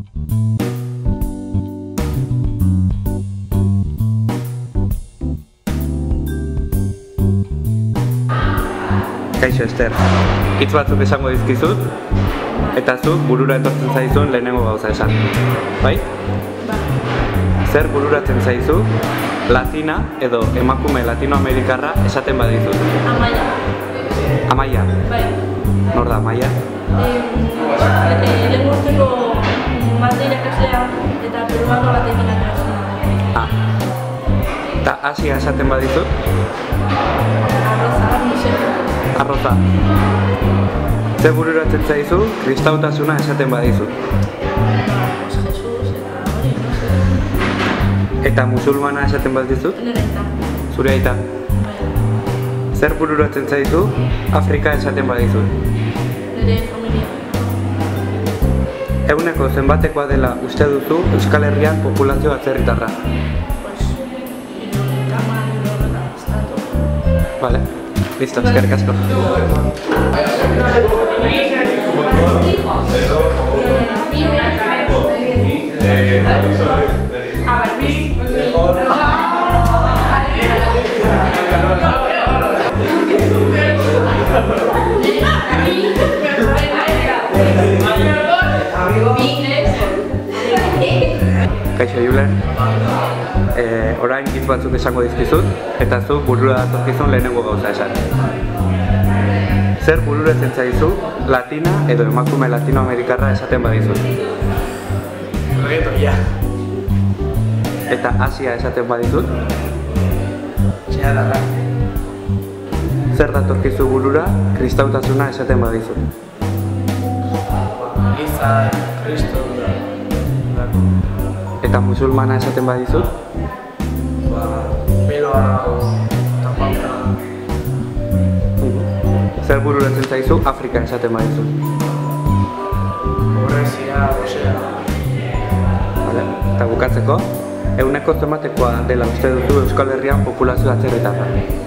Kaixo, Ester. Hitz batzuk esango dizkizut, eta zu burura etortzen zaizun lehenengo gauza esan. Bai? Zer bururatzen zaizu, latina edo emakume latinoamerikarra esaten badizut? Amaia. Amaia? Bai. Nor da Amaia? Lehen urteko mate irakaslea eta peruano batekin ateratzen. Eta Asia esaten badizut? Arroza, Michelle. Arroza. Zer bururatzen zaizu, kristautasuna esaten badizut? Jesus eta hori, no sé. Eta musulmana esaten badizut? Nire aita. Zure aita. Zer bururatzen zaizu, Afrika esaten badizut? Nire familia. Eguneko zenbatekoa dela uste duzu Euskal Herrian populazio atzerritarra? Vale, listo, eskerrik asko. Kaixo, Julen. Orain hitz batzuk esango dizkizut, eta zu burura datorkizun lehenengo gauza esan. Zer bururatzen zaizu, latina edo emakume latinoamerikarra esaten badizut? Reggaetoia. Eta Asia esaten badizut? Txeadarra. Zer datorkizu burura, kristautasuna esaten badizut? Giza, Kristo, Eta musulmana esaten badizut? Peloa, tapauta. Zer bururatzen zaizu, Afrika esaten badizut? Pobrezia, gozea. Vale. Eta bukatzeko, eguneko zenbatekoa dela uste duzu Euskal Herrian populazio atzerritarra?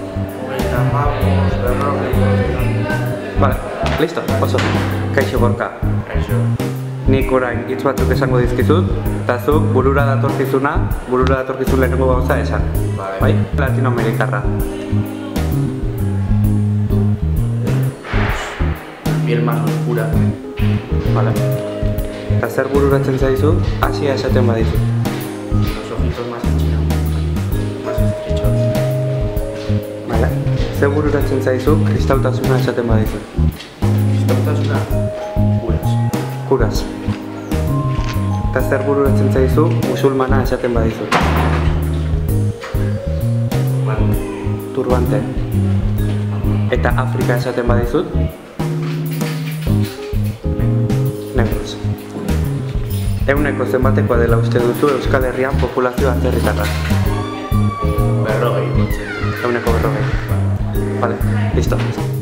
35, 40. Vale, listo, oso. Kaixo, Gorka. Kaixo. Nik orain hitz batzuk esango dizkizut, eta zuk burura datorkizun lehenengo gauza esan. Bai? Latinoamerikarra. Piel más oscura. Vale. Eta zer bururatzen zaizu, Asia esaten badizut? Los ojitos más achinados. Más estrechos. Vale. Zer bururatzen zaizu, kristautasuna esaten badizut? Kristautasuna. Kuraz. Eta zer bururatzen zaizu, musulmana esaten badizut? Turbante. Eta Afrika esaten badizut? Negros. Eguneko zenbatekoa dela uste duzu Euskal Herrian populazio atzerritarra? 40. Eguneko 40. Vale, listo.